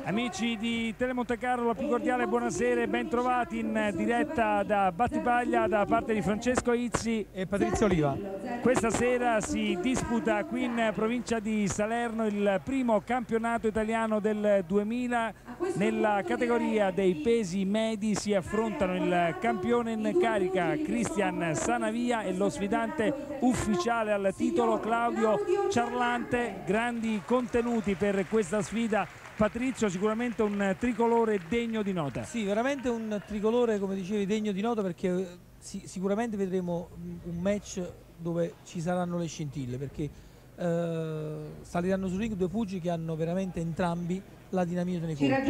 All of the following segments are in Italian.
Amici di Telemontecarlo, la più cordiale buonasera e ben trovati in diretta da Battipaglia da parte di Francesco Izzi e Patrizio Oliva. Questa sera si disputa qui in provincia di Salerno il primo campionato italiano del 2000. Nella categoria dei pesi medi si affrontano il campione in carica Cristian Sanavia e lo sfidante ufficiale al titolo Claudio Ciarlante. Grandi contenuti per questa sfida. Patrizio, sicuramente un tricolore degno di nota. Sì, veramente un tricolore, come dicevi, degno di nota, perché sicuramente vedremo un match dove ci saranno le scintille, perché saliranno sul ring due pugili che hanno veramente entrambi la dinamite nei colpi.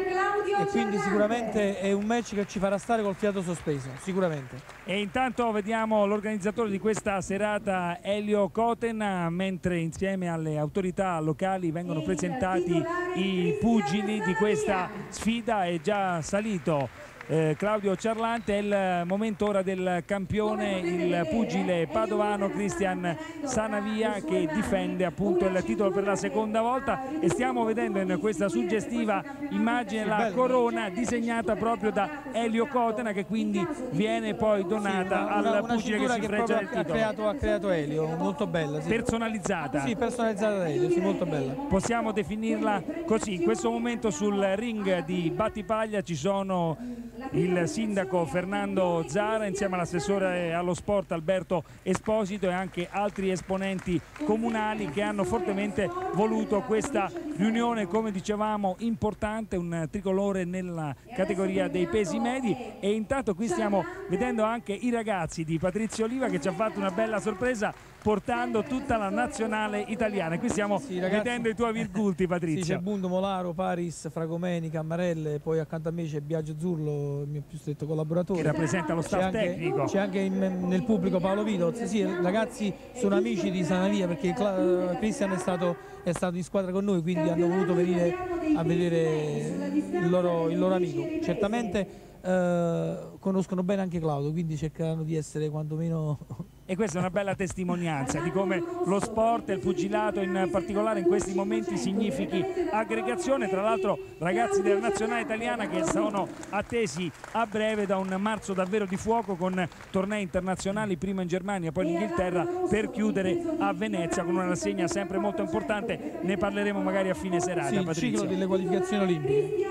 E quindi sicuramente è un match che ci farà stare col fiato sospeso, sicuramente. E intanto vediamo l'organizzatore di questa serata, Elio Coten, mentre insieme alle autorità locali vengono presentati i pugili di questa sfida. È già salito Claudio Ciarlante. È il momento ora del campione, il pugile padovano Cristian Sanavia, che difende appunto il titolo per la seconda volta, e stiamo vedendo in questa suggestiva immagine la corona disegnata proprio da Elio Cotena, che quindi viene poi donata al pugile che si fregia del titolo. Ha creato Elio, molto bella, sì. Personalizzata. Sì, personalizzata da Elio, sì, molto bella. Possiamo definirla così. In questo momento sul ring di Battipaglia ci sono il sindaco Fernando Zara insieme all'assessore allo sport Alberto Esposito e anche altri esponenti comunali che hanno fortemente voluto questa riunione, come dicevamo, importante, un tricolore nella categoria dei pesi medi. E intanto qui stiamo vedendo anche i ragazzi di Patrizio Oliva, che ci ha fatto una bella sorpresa portando tutta la nazionale italiana. Qui stiamo vedendo i tuoi virgulti, Patrizio. Sì, c'è Bundo, Molaro, Paris, Fragomeni, Cammarelle, poi accanto a me c'è Biagio Zurlo, il mio più stretto collaboratore, che rappresenta lo staff tecnico. C'è anche nel pubblico Paolo Vidoz. Sì, ragazzi sono amici di Sanavia, perché Cristian è stato in squadra con noi, quindi hanno voluto venire a vedere il loro amico. Certamente conoscono bene anche Claudio, quindi cercheranno di essere quantomeno... E questa è una bella testimonianza di come lo sport e il pugilato in particolare in questi momenti significhi aggregazione. Tra l'altro ragazzi della nazionale italiana che sono attesi a breve da un marzo davvero di fuoco, con tornei internazionali prima in Germania poi in Inghilterra, per chiudere a Venezia con una rassegna sempre molto importante. Ne parleremo magari a fine serata. Sì, il ciclo delle qualificazioni olimpiche.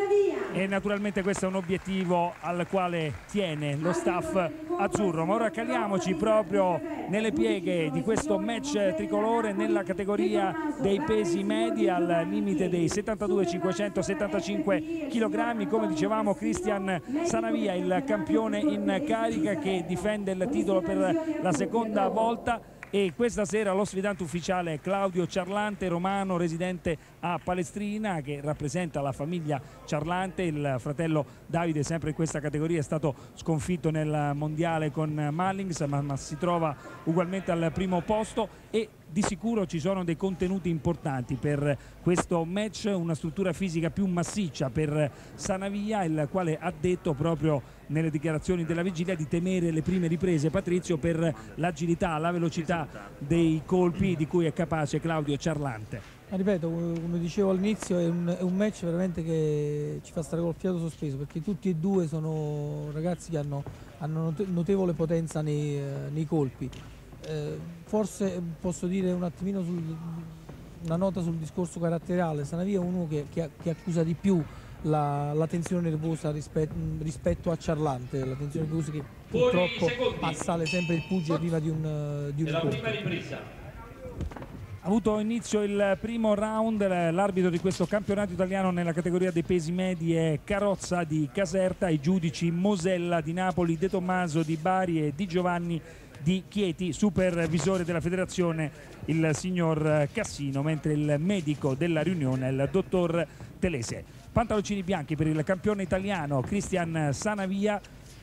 E naturalmente questo è un obiettivo al quale tiene lo staff azzurro. Ma ora caliamoci proprio nelle pieghe di questo match tricolore nella categoria dei pesi medi, al limite dei 72.575 kg. Come dicevamo, Cristian Sanavia, il campione in carica, che difende il titolo per la seconda volta. E questa sera lo sfidante ufficiale è Claudio Ciarlante, romano residente a Palestrina, che rappresenta la famiglia Ciarlante. Il fratello Davide, sempre in questa categoria, è stato sconfitto nel mondiale con Mallings, ma si trova ugualmente al primo posto. E di sicuro ci sono dei contenuti importanti per questo match, una struttura fisica più massiccia per Sanavia, il quale ha detto proprio nelle dichiarazioni della vigilia di temere le prime riprese, Patrizio, per l'agilità, la velocità dei colpi di cui è capace Claudio Ciarlante. Ma ripeto, come dicevo all'inizio, è un match veramente che ci fa stare col fiato sospeso, perché tutti e due sono ragazzi che hanno notevole potenza nei colpi. Forse posso dire un attimino una nota sul discorso caratteriale. Sanavia è uno che accusa di più la tensione nervosa rispetto a Ciarlante, la tensione nervosa che purtroppo assale sempre il pugile prima di un incontro. Ha avuto inizio il primo round. L'arbitro di questo campionato italiano nella categoria dei pesi medi è Carrozza di Caserta, i giudici Mosella di Napoli, De Tommaso di Bari e Di Giovanni di Chieti, supervisore della federazione il signor Cassino, mentre il medico della riunione è il dottor Telese. Pantaloncini bianchi per il campione italiano Cristian Sanavia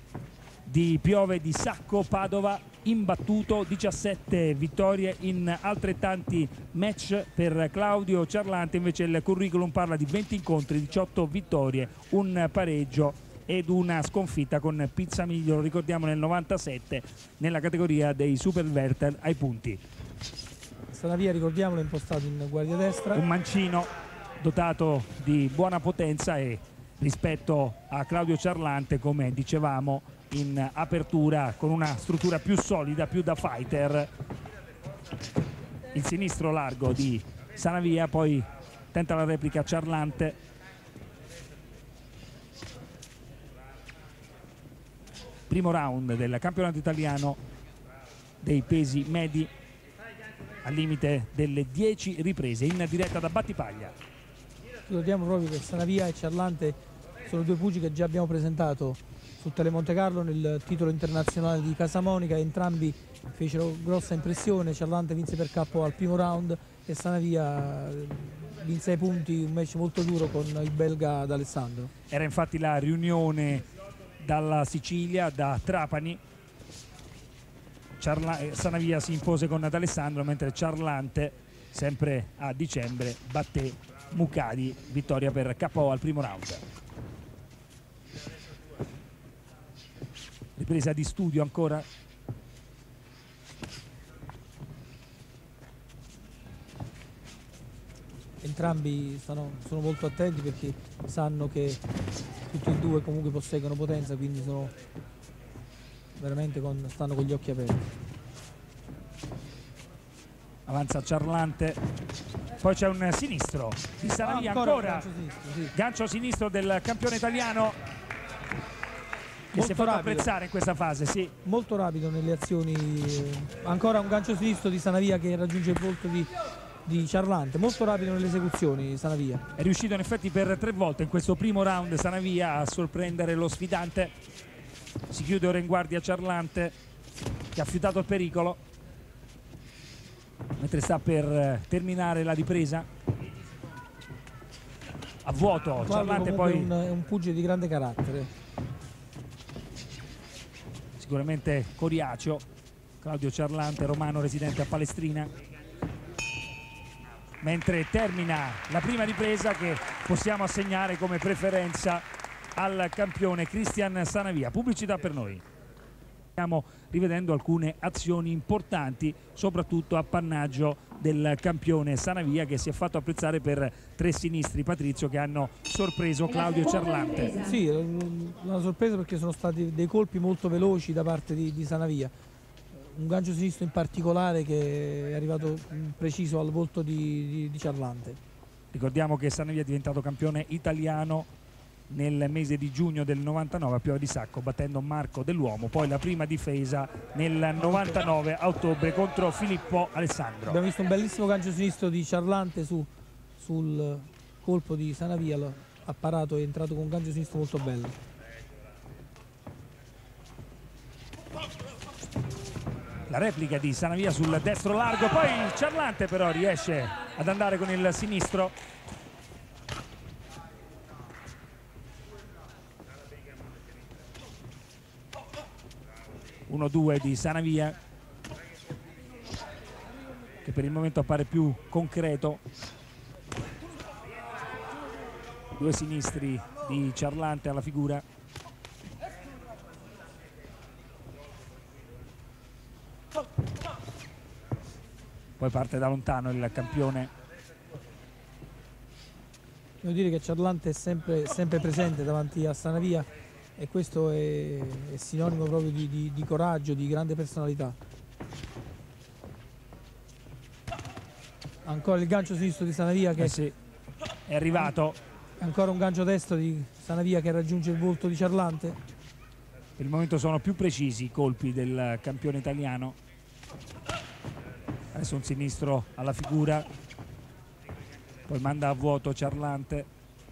di Piove di Sacco, Padova, imbattuto, 17 vittorie in altrettanti match. Per Claudio Ciarlante invece il curriculum parla di 20 incontri, 18 vittorie, un pareggio ed una sconfitta con Pizzamiglio, lo ricordiamo, nel 97 nella categoria dei super welter ai punti. Sanavia, ricordiamolo, è impostato in guardia destra. Un mancino dotato di buona potenza e rispetto a Claudio Ciarlante, come dicevamo in apertura, con una struttura più solida, più da fighter. Il sinistro largo di Sanavia, poi tenta la replica Ciarlante. Primo round del campionato italiano dei pesi medi, al limite delle 10 riprese, in diretta da Battipaglia. Ricordiamo proprio che Sanavia e Ciarlante sono due pugili che già abbiamo presentato sul Telemonte Carlo nel titolo internazionale di Casamonica. Entrambi fecero grossa impressione. Ciarlante vinse per KO al primo round e Sanavia vinse ai punti, un match molto duro con il belga D'Alessandro. Era infatti la riunione dalla Sicilia, da Trapani. Sanavia si impose con D'Alessandro, mentre Ciarlante, sempre a dicembre, batté Mucadi, vittoria per KO al primo round. Ripresa di studio ancora. Entrambi sono molto attenti perché sanno che tutti e due comunque posseggono potenza, quindi sono veramente stanno con gli occhi aperti. Avanza Ciarlante, poi c'è un sinistro di Sanavia, ancora gancio sinistro del campione italiano, che si è fatto apprezzare in questa fase. Sì, molto rapido nelle azioni. Ancora un gancio sinistro di Sanavia che raggiunge il volto di Ciarlante, molto rapido nelle esecuzioni Sanavia. È riuscito in effetti per 3 volte in questo primo round Sanavia a sorprendere lo sfidante. Si chiude ora in guardia Ciarlante, che ha fiutato il pericolo mentre sta per terminare la ripresa. A vuoto Ciarlante, poi è un pugile di grande carattere, sicuramente coriaceo. Claudio Ciarlante, romano residente a Palestrina. Mentre termina la prima ripresa, che possiamo assegnare come preferenza al campione Cristian Sanavia. Pubblicità per noi. Stiamo rivedendo alcune azioni importanti, soprattutto appannaggio del campione Sanavia, che si è fatto apprezzare per 3 sinistri, Patrizio, che hanno sorpreso Claudio Ciarlante. Sì, una sorpresa perché sono stati dei colpi molto veloci da parte di Sanavia. Un gancio sinistro in particolare che è arrivato preciso al volto di Ciarlante. Ricordiamo che Sanavia è diventato campione italiano nel mese di giugno del 99 a Piova di Sacco, battendo Marco Dell'Uomo. Poi la prima difesa nel 99 a ottobre contro Filippo Alessandro. Abbiamo visto un bellissimo gancio sinistro di Ciarlante sul colpo di Sanavia, ha parato e è entrato con un gancio sinistro molto bello. La replica di Sanavia sul destro largo, poi Ciarlante però riesce ad andare con il sinistro. (1-2) di Sanavia, che per il momento appare più concreto. 2 sinistri di Ciarlante alla figura. Poi parte da lontano il campione. Devo dire che Ciarlante è sempre presente davanti a Sanavia, e questo è sinonimo proprio di coraggio, di grande personalità. Ancora il gancio sinistro di Sanavia che sì, è arrivato. Ancora un gancio destro di Sanavia che raggiunge il volto di Ciarlante. Per il momento sono più precisi i colpi del campione italiano. Adesso un sinistro alla figura, poi manda a vuoto Ciarlante.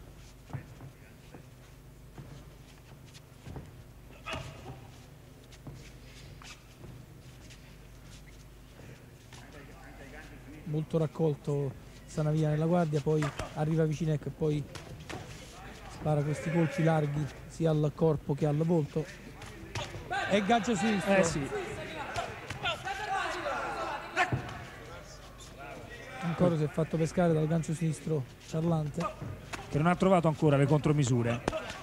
Molto raccolto Sanavia nella guardia, poi arriva vicino e poi spara questi colpi larghi sia al corpo che al volto. E gancio sinistro. Sì. Ancora si è fatto pescare dal gancio sinistro Ciarlante, che non ha trovato ancora le contromisure.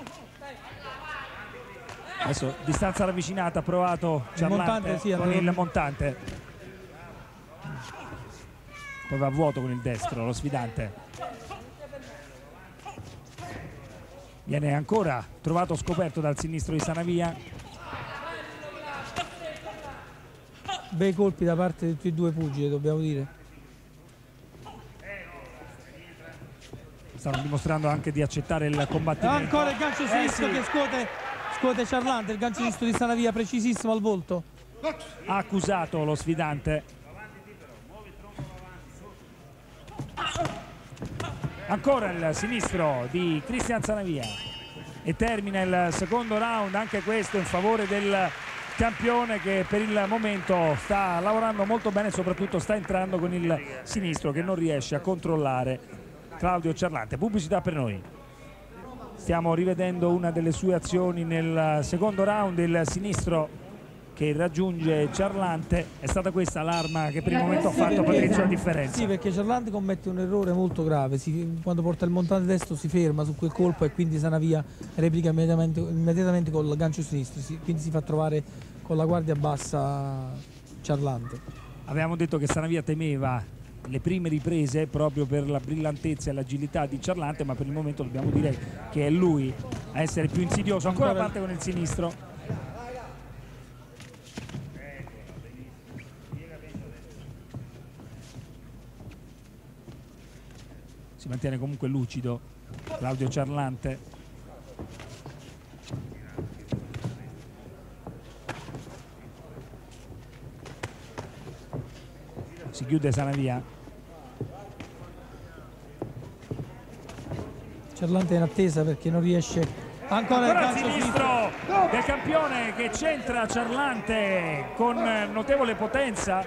Adesso distanza ravvicinata, ha provato Ciarlante con il montante. Poi va a vuoto con il destro lo sfidante. Viene ancora trovato scoperto dal sinistro di Sanavia. Bei colpi da parte di tutti e due i pugili, dobbiamo dire. Stanno dimostrando anche di accettare il combattimento. Ancora il gancio sinistro che scuote Ciarlante, il gancio sinistro di Sanavia precisissimo al volto. Ha accusato lo sfidante. Ancora il sinistro di Cristian Sanavia e termina il secondo round, anche questo in favore del campione, che per il momento sta lavorando molto bene e soprattutto sta entrando con il sinistro che non riesce a controllare Claudio Ciarlante. Pubblicità per noi. Stiamo rivedendo una delle sue azioni nel secondo round, il sinistro che raggiunge Ciarlante. È stata questa l'arma che per il momento ha fatto Patrizio la differenza. Sì, perché Ciarlante commette un errore molto grave, quando porta il montante destro si ferma su quel colpo e quindi Sanavia replica immediatamente col gancio sinistro, quindi si fa trovare con la guardia bassa Ciarlante. Avevamo detto che Sanavia temeva le prime riprese proprio per la brillantezza e l'agilità di Ciarlante, ma per il momento dobbiamo dire che è lui a essere più insidioso. Ancora parte con il sinistro. Si mantiene comunque lucido Claudio Ciarlante. Si chiude Sanavia. Ciarlante è in attesa perché non riesce. Ancora il sinistro del campione che centra Ciarlante con notevole potenza.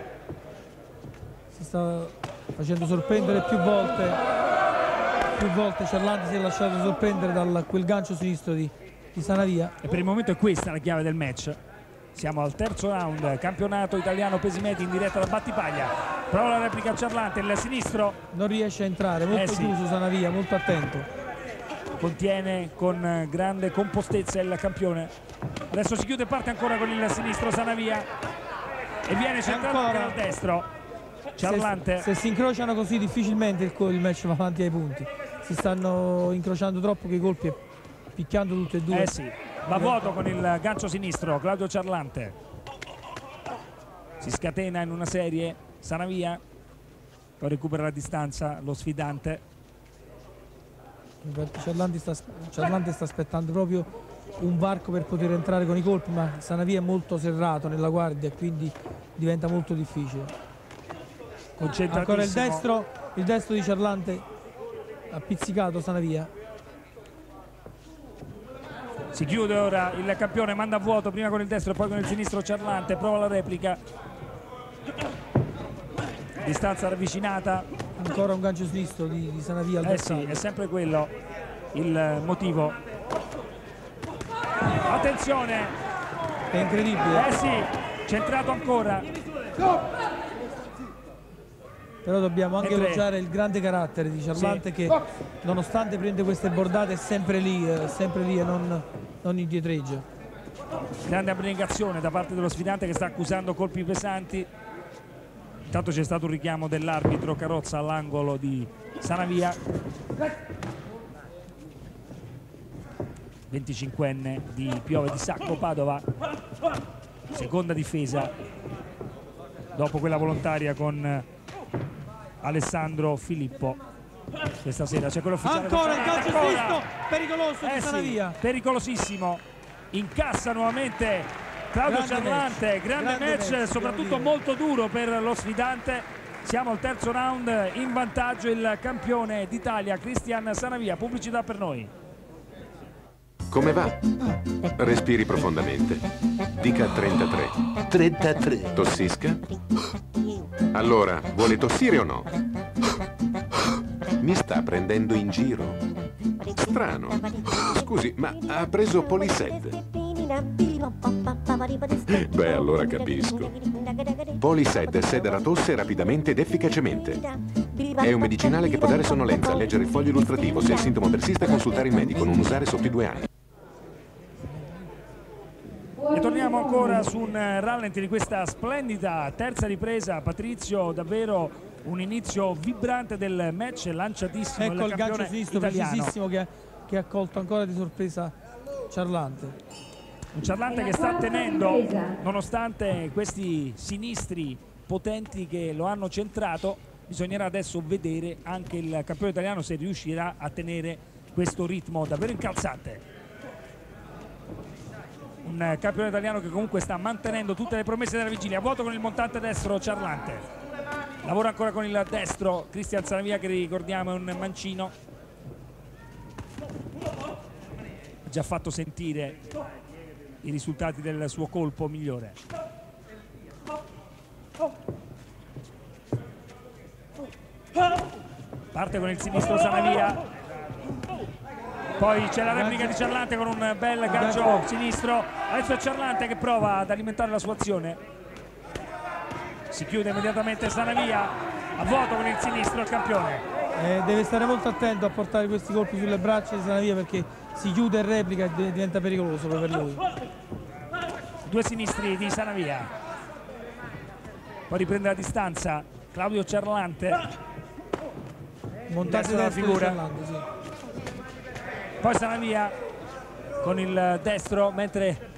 Si sta facendo sorprendere più volte Ciarlante si è lasciato sorprendere da quel gancio sinistro di Sanavia. E per il momento è questa la chiave del match. Siamo al terzo round, campionato italiano pesi medi in diretta da Battipaglia. Prova la replica Ciarlante, il sinistro non riesce a entrare, molto chiuso Sanavia, molto attento. Contiene con grande compostezza il campione. Adesso si chiude e parte ancora con il sinistro Sanavia e viene centrato anche dal destro. Ciarlante. Se si incrociano così difficilmente il match va avanti ai punti. Si stanno incrociando troppo che i colpi, picchiando tutti e due. Sì, va vuoto con il gancio sinistro Claudio Ciarlante. Si scatena in una serie Sanavia, poi recupera la distanza lo sfidante. Ciarlante sta aspettando proprio un varco per poter entrare con i colpi, ma Sanavia è molto serrato nella guardia e quindi diventa molto difficile. Ancora il destro di Ciarlante ha pizzicato Sanavia. Si chiude ora il campione, manda a vuoto prima con il destro e poi con il sinistro Ciarlante, prova la replica. Distanza ravvicinata. Ancora un gancio sinistro di Sanavia al sì, è sempre quello il motivo. Attenzione! È incredibile. Sì, centrato ancora. Però dobbiamo anche elogiare il grande carattere di Ciarlante, che nonostante prende queste bordate è sempre lì e non indietreggia. Grande abnegazione da parte dello sfidante che sta accusando colpi pesanti. Intanto c'è stato un richiamo dell'arbitro Carrozza all'angolo di Sanavia. 25enne di Piove di Sacco Padova, seconda difesa dopo quella volontaria con Alessandro Filippo. Questa sera c'è quello ufficiale. Ancora il calcio sinistro pericoloso di Sanavia. Pericolosissimo. Incassa nuovamente Claudio Ciarlante. Grande match, soprattutto molto duro per lo sfidante. Siamo al terzo round, in vantaggio il campione d'Italia Cristian Sanavia. Pubblicità per noi. Come va? Respiri profondamente. Dica 33. 33. Tossisca? Allora, vuole tossire o no? Mi sta prendendo in giro? Strano. Scusi, ma ha preso Polised? Beh, allora capisco. Polised sede la tosse rapidamente ed efficacemente. È un medicinale che può dare sonnolenza. Leggere il foglio illustrativo. Se il sintomo persiste, consultare il medico. Non usare sotto i 2 anni. E torniamo ancora su un rallenti di questa splendida terza ripresa. Patrizio, davvero un inizio vibrante del match, lanciatissimo. Ecco il gancio sinistro precisissimo che che ha colto ancora di sorpresa Ciarlante. Un Ciarlante che sta tenendo nonostante questi sinistri potenti che lo hanno centrato. Bisognerà adesso vedere anche il campione italiano se riuscirà a tenere questo ritmo davvero incalzante. Un campione italiano che comunque sta mantenendo tutte le promesse della vigilia. Vuoto con il montante destro Ciarlante, lavora ancora con il destro Cristian Sanavia, che ricordiamo è un mancino, ha già fatto sentire i risultati del suo colpo migliore. Parte con il sinistro Sanavia, poi c'è la replica di Ciarlante con un bel gancio sinistro. Adesso è Ciarlante che prova ad alimentare la sua azione, si chiude immediatamente Sanavia, a vuoto con il sinistro il campione. Deve stare molto attento a portare questi colpi sulle braccia di Sanavia, perché si chiude in replica e diventa pericoloso per lui. Due sinistri di Sanavia, poi riprende la distanza Claudio Ciarlante, montato la figura, Ciarlante, sì. Poi Sanavia con il destro, mentre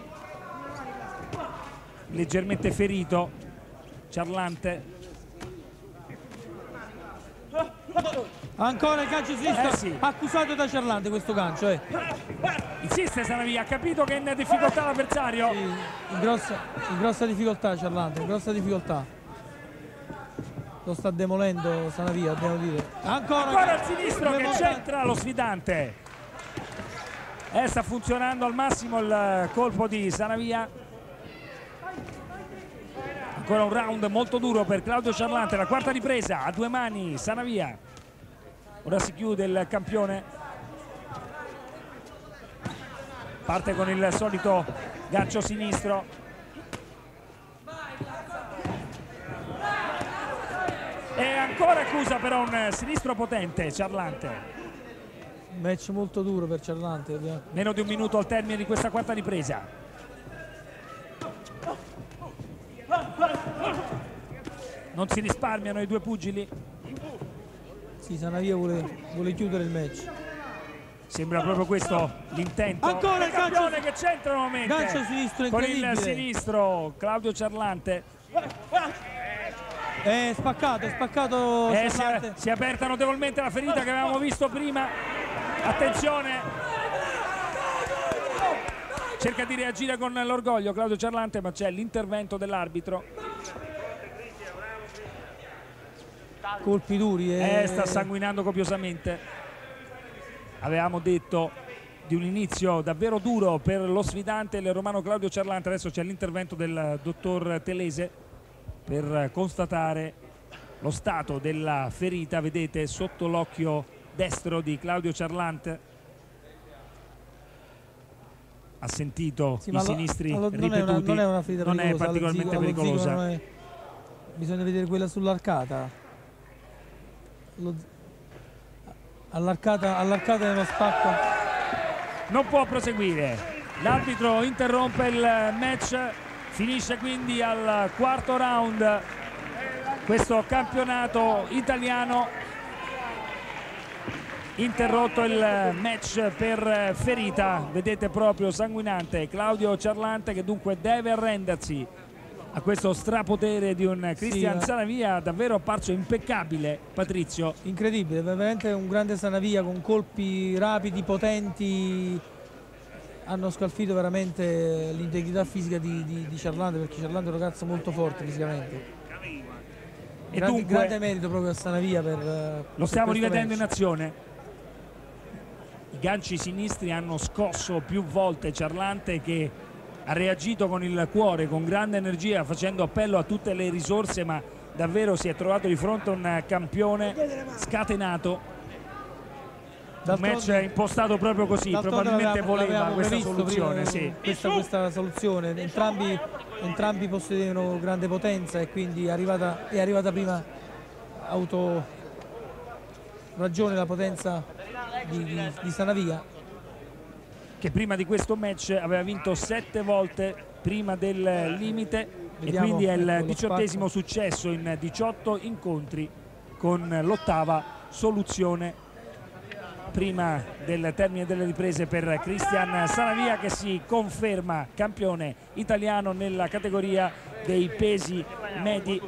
leggermente ferito Ciarlante. Ancora il calcio sinistro, sì, accusato da Ciarlante questo calcio. Insiste Sanavia, ha capito che è in difficoltà l'avversario. Sì, in grossa difficoltà Ciarlante, in grossa difficoltà. Lo sta demolendo Sanavia, dobbiamo dire. Ancora il sinistro che centra lo sfidante. Sta funzionando al massimo il colpo di Sanavia. Ancora un round molto duro per Claudio Ciarlante, la quarta ripresa a due mani Sanavia. Ora si chiude il campione, parte con il solito gancio sinistro, e ancora accusa però un sinistro potente Ciarlante. Match molto duro per Ciarlante. Meno di un minuto al termine di questa quarta ripresa. Non si risparmiano i due pugili. Sì, Sanavia vuole chiudere il match. Sembra proprio questo l'intento. Ancora il campione che centra nuovamente. Gancio sinistro con incredibile. il sinistro Claudio Ciarlante. È spaccato Ciarlante. Si è aperta notevolmente la ferita che avevamo visto prima. Attenzione. Cerca di reagire con l'orgoglio Claudio Ciarlante, ma c'è l'intervento dell'arbitro. Colpi duri. Sta sanguinando copiosamente. Avevamo detto di un inizio davvero duro per lo sfidante, il romano Claudio Ciarlante. Adesso c'è l'intervento del dottor Telese per constatare lo stato della ferita. Vedete sotto l'occhio destro di Claudio Ciarlante. Ha sentito i sinistri ripetuti. Non è una ferita non pericolosa, è particolarmente pericolosa. Bisogna vedere quella sull'arcata. All'arcata è uno spacco. Non può proseguire. L'arbitro interrompe il match. Finisce quindi al quarto round questo campionato italiano. Interrotto il match per ferita, vedete, proprio sanguinante Claudio Ciarlante, che dunque deve arrendersi a questo strapotere di un Cristian Sanavia, davvero apparso impeccabile. Patrizio, incredibile, veramente un grande Sanavia con colpi rapidi, potenti. Hanno scalfito veramente l'integrità fisica di Ciarlante, perché Ciarlante è un ragazzo molto forte fisicamente. E dunque grande merito proprio a Sanavia lo stiamo rivedendo in azione. I ganci sinistri hanno scosso più volte Ciarlante, che ha reagito con il cuore, con grande energia, facendo appello a tutte le risorse, ma davvero si è trovato di fronte a un campione scatenato. Un match impostato proprio così, probabilmente voleva questa soluzione. Sì. Questa soluzione, entrambi possedevano grande potenza e quindi è arrivata prima ragione la potenza di Sanavia, che prima di questo match aveva vinto 7 volte prima del limite. Vediamo, e quindi è il 18° successo in 18 incontri, con l'8ª soluzione prima del termine delle riprese per Cristian Sanavia, che si conferma campione italiano nella categoria dei pesi medi.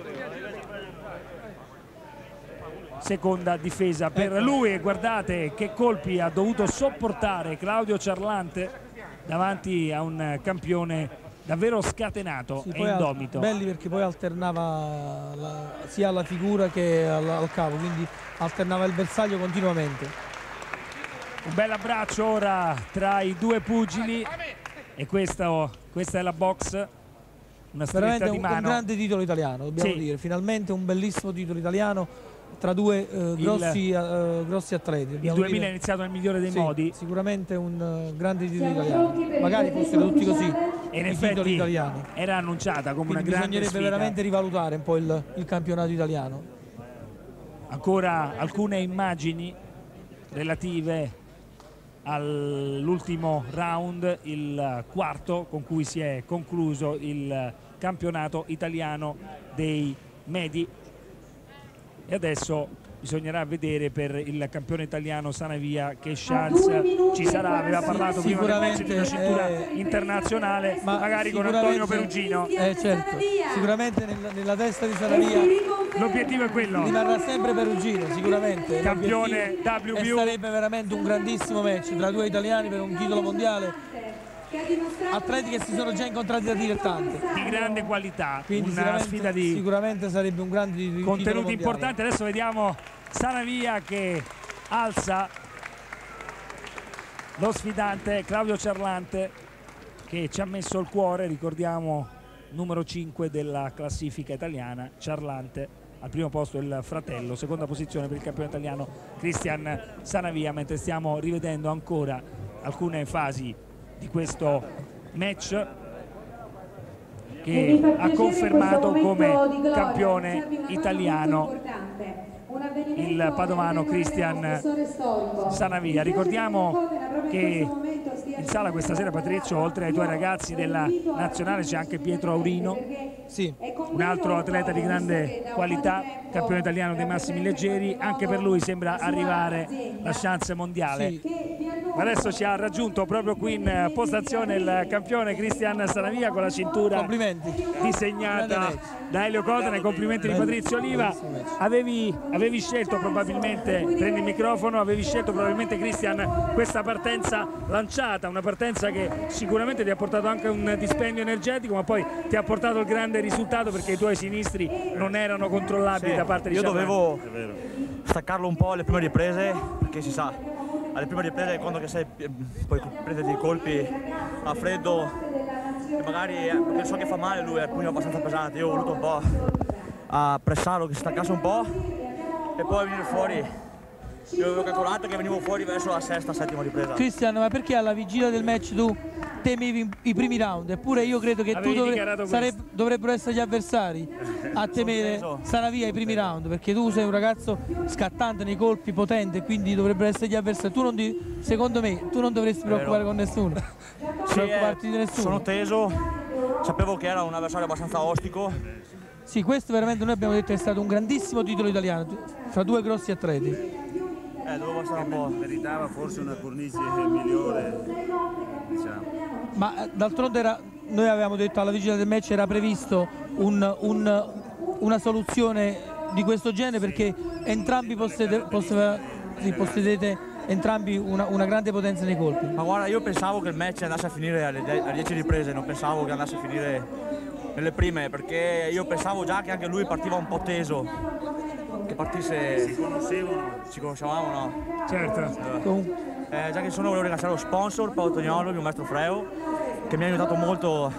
Seconda difesa per lui, e guardate che colpi ha dovuto sopportare Claudio Ciarlante davanti a un campione davvero scatenato e indomito. Belli perché poi alternava sia alla figura che al capo, quindi alternava il bersaglio continuamente. Un bel abbraccio ora tra i due pugili, e questa è la box, una stretta di mano. Un grande titolo italiano, dobbiamo dire, finalmente un bellissimo titolo italiano tra due grossi atleti. Il 2000 è iniziato nel migliore dei modi. Sicuramente un grande titolo italiano, magari fossero tutti così. E in effetti italiani. Era annunciata come una grande sfida. Bisognerebbe veramente rivalutare un po' il campionato italiano. Ancora alcune immagini relative all'ultimo round, il quarto, con cui si è concluso il campionato italiano dei medi. E adesso bisognerà vedere per il campione italiano Sanavia che chance ci sarà. Aveva parlato prima del match di una cintura internazionale, magari con Antonio Perugino. Certo, sicuramente nella testa di Sanavia l'obiettivo è quello. Rimarrà sempre Perugino, sicuramente. Campione WBO. E sarebbe veramente un grandissimo match tra due italiani per un titolo mondiale. Atleti che si sono già incontrati da dilettante, di grande qualità, quindi una sfida di sicuramente sarebbe un grande contenuti importanti. Adesso vediamo Sanavia che alza lo sfidante Claudio Ciarlante, che ci ha messo il cuore, ricordiamo numero 5 della classifica italiana. Ciarlante al primo posto, il fratello, seconda posizione per il campione italiano Cristian Sanavia, mentre stiamo rivedendo ancora alcune fasi di questo match che ha confermato come campione italiano il padovano Cristian Sanavia. Ricordiamo che in sala questa sera, Patrizio, oltre ai tuoi ragazzi della nazionale c'è anche Pietro Aurino, un altro atleta di grande qualità, campione italiano dei massimi leggeri. Anche per lui sembra arrivare la chance mondiale. Adesso ci ha raggiunto proprio qui in postazione il campione Cristian Sanavia con la cintura disegnata da Elio Cotane. Complimenti di Patrizio Oliva. Avevi scelto probabilmente, prendi il microfono, avevi scelto probabilmente, Cristian, questa partenza lanciata, una partenza che sicuramente ti ha portato anche un dispendio energetico, ma poi ti ha portato il grande risultato perché i tuoi sinistri non erano controllabili da parte di Ciarlante. Io dovevo staccarlo un po' alle prime riprese, perché si sa, alle prime riprese quando che sei, poi prendere i colpi a freddo e magari perché so che fa male, lui ha il pugno abbastanza pesante. Io ho voluto un po' a pressarlo, che si staccasse un po' e poi venire fuori. Io avevo calcolato che venivo fuori verso la sesta, settima ripresa. Cristian, ma perché alla vigilia del match tu temevi i primi round? Eppure io credo che dovrebbero essere gli avversari a temere Sanavia ai primi round, perché tu sei un ragazzo scattante nei colpi, potente, quindi dovrebbero essere gli avversari. Secondo me tu non dovresti preoccupare con nessuno. Preoccuparti di nessuno. Sono teso, sapevo che era un avversario abbastanza ostico. Sì, questo veramente noi abbiamo detto è stato un grandissimo titolo italiano fra due grossi atleti. Dovevo stare un po'. Meritava forse una cornice migliore, diciamo. Ma d'altronde noi avevamo detto alla vigilia del match era previsto una soluzione di questo genere, perché entrambi possedete entrambi una grande potenza nei colpi. Ma guarda, io pensavo che il match andasse a finire alle 10 riprese, non pensavo che andasse a finire nelle prime, perché io pensavo già che anche lui partiva un po' teso. Che partisse. Ci conoscevamo, no? Certo. Già che volevo ringraziare lo sponsor Paolo Tognolo, mio maestro Freo, che mi ha aiutato molto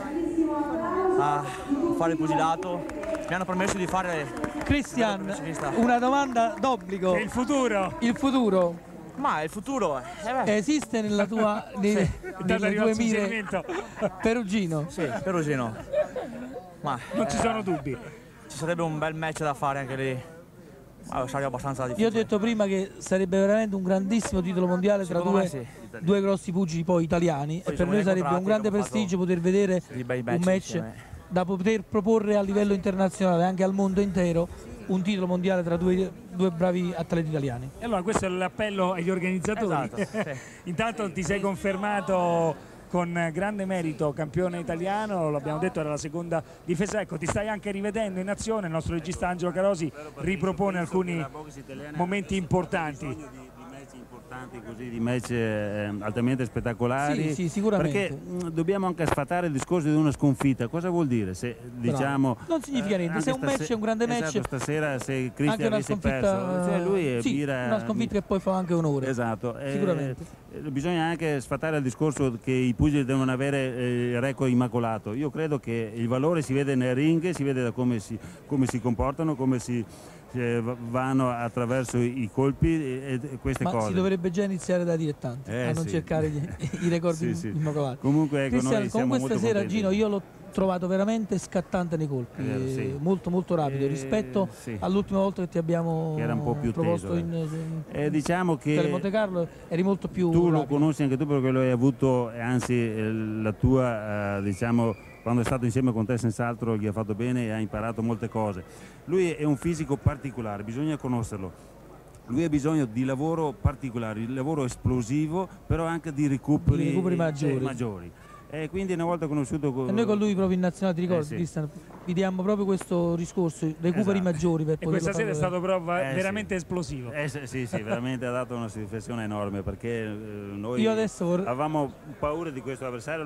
a fare il pugilato. Mi hanno permesso di fare. Cristian, una domanda d'obbligo. Il futuro. Il futuro. Ma il futuro esiste nella tua nelle tue mire Perugino? Sì, Perugino. Ma non ci sono dubbi. Ci sarebbe un bel match da fare anche lì. Sarebbe abbastanza difficile. Io ho detto prima che sarebbe veramente un grandissimo titolo mondiale tra due grossi pugili poi italiani, e per noi sarebbe un grande prestigio poter vedere un match da poter proporre a livello internazionale, anche al mondo intero, un titolo mondiale tra due due bravi atleti italiani. E allora questo è l'appello agli organizzatori. Esatto, sì. Intanto ti sei confermato con grande merito campione italiano, l'abbiamo detto, era la seconda difesa. Ecco, ti stai anche rivedendo in azione. Il nostro regista Angelo Carosi ripropone alcuni momenti importanti. Così, di match altamente spettacolari. Sì, sicuramente. Perché dobbiamo anche sfatare il discorso di una sconfitta. Cosa vuol dire? Se diciamo non significa niente, se un match è un grande match. Esatto, stasera se Cristian avesse perso, cioè lui sì, una sconfitta che poi fa anche onore. Esatto, sicuramente. Bisogna anche sfatare il discorso che i pugili devono avere il record immacolato. Io credo che il valore si vede nel ring, si vede da come si comportano, come vanno attraverso i colpi e queste cose. Ma si dovrebbe già iniziare da dilettante a non cercare i record immacolati. Comunque, ecco, Cristian, noi siamo comunque molto stasera contenti. Gino io l'ho trovato veramente scattante nei colpi, sì. molto molto rapido rispetto all'ultima volta che ti abbiamo che era un po' più proposto teso, diciamo che Monte Carlo eri molto più tu rapido. lo conosci anche tu perché lo hai avuto, anzi la tua diciamo, quando è stato insieme con te senz'altro gli ha fatto bene e ha imparato molte cose. Lui è un fisico particolare, bisogna conoscerlo. Lui ha bisogno di lavoro particolare, di lavoro esplosivo, però anche di recuperi maggiori. E quindi una volta conosciuto e noi con lui proprio in nazionale, ti ricordi, Cristian, vi diamo proprio questo discorso, recuperi maggiori per poterlo questa sera è stato però veramente sì. esplosivo. Sì, veramente ha dato una soddisfazione enorme, perché noi io adesso avevamo paura di questo avversario,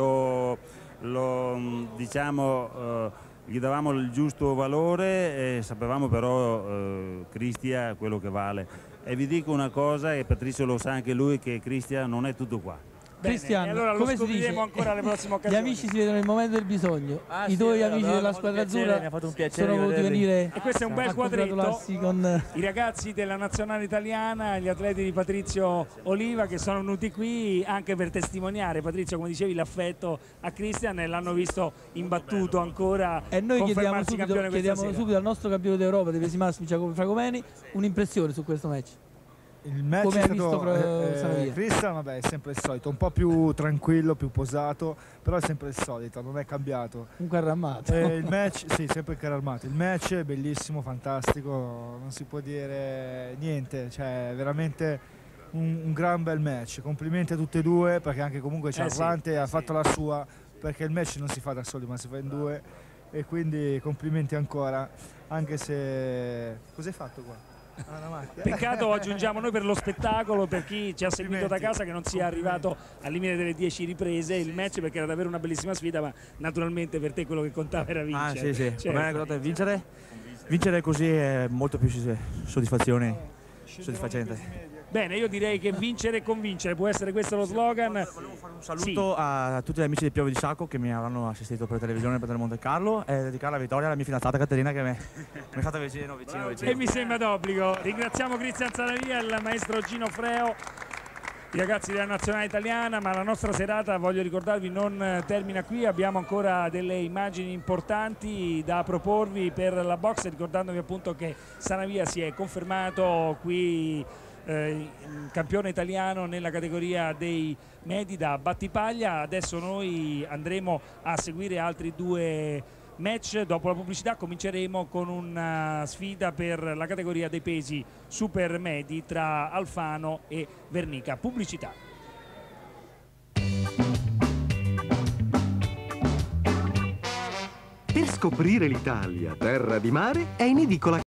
diciamo gli davamo il giusto valore e sapevamo però Cristian quello che vale. E vi dico una cosa, e Patrizio lo sa anche lui, che Cristian non è tutto qua. Cristian, allora lo scopriremo ancora alle prossime occasioni. Gli amici si vedono nel momento del bisogno. I tuoi amici della squadra azzurra mi ha fatto un piacere sono voluti venire e questo è un bel quadretto con i ragazzi della nazionale italiana, gli atleti di Patrizio Oliva, che sono venuti qui anche per testimoniare, Patrizio, come dicevi, l'affetto a Cristian, e l'hanno visto imbattuto ancora. E noi chiediamo subito al nostro campione d'Europa dei pesi massimi Giacomo Fragomeni un'impressione su questo match. Il match come è ha visto stato Cristian, vabbè, è sempre il solito, un po' più tranquillo, più posato, però è sempre il solito, non è cambiato. Un carro armato. Il match, sì, sempre il carro armato. Il match è bellissimo, fantastico, non si può dire niente, cioè veramente un gran bel match. Complimenti a tutti e due, perché anche comunque Ciarlante ha fatto la sua, perché il match non si fa da soli ma si fa in due, e quindi complimenti ancora, anche se... Cos'hai fatto qua? Peccato, aggiungiamo noi, per lo spettacolo, per chi ci ha seguito da casa, che non sia arrivato al limite delle 10 riprese il match, perché era davvero una bellissima sfida, ma naturalmente per te quello che contava era vincere. Certo. Per me è contato vincere così è molto più soddisfacente. Bene, io direi che vincere e convincere può essere questo lo slogan. Volevo fare un saluto a tutti gli amici di Piove di Sacco che mi avranno assistito per televisione per il Monte Carlo, e dedicare la vittoria alla mia fidanzata Caterina, che mi è stata vicino. E mi sembra d'obbligo. Ringraziamo Cristian Zanavia, il maestro Gino Freo, i ragazzi della nazionale italiana, ma la nostra serata, voglio ricordarvi, non termina qui. Abbiamo ancora delle immagini importanti da proporvi per la box, ricordandovi appunto che Zanavia si è confermato qui campione italiano nella categoria dei medi da battipaglia. Adesso noi andremo a seguire altri due match. Dopo la pubblicità cominceremo con una sfida per la categoria dei pesi super medi tra Alfano e Vernica. Pubblicità. Per scoprire l'Italia, terra di mare, è in edicola